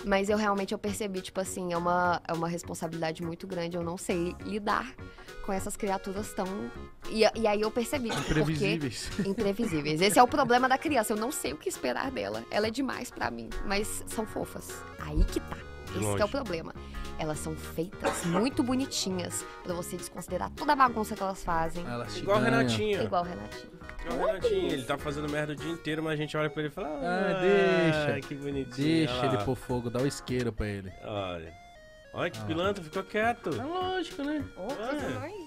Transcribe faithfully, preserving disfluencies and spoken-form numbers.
Mas eu realmente eu percebi, tipo assim, é uma, é uma responsabilidade muito grande. Eu não sei lidar com essas criaturas tão... E, e aí eu percebi, tipo, Imprevisíveis. porque... Imprevisíveis. Esse é o problema da criança. Eu não sei o que esperar dela. Ela é demais pra mim, mas são fofas. Aí que tá. Esse que é o problema. Elas são feitas muito bonitinhas pra você desconsiderar toda a bagunça que elas fazem. Elas Igual o ganham. Renatinho. Igual o Renatinho. Igual o Renatinho. Ele tá fazendo merda o dia inteiro, mas a gente olha pra ele e fala... Ah, Ah, deixa. que bonitinho. Deixa olha ele lá. pôr fogo, dá o isqueiro pra ele. Olha. Olha que Ah. pilantra, ficou quieto. É lógico, né? Ô, coisa mais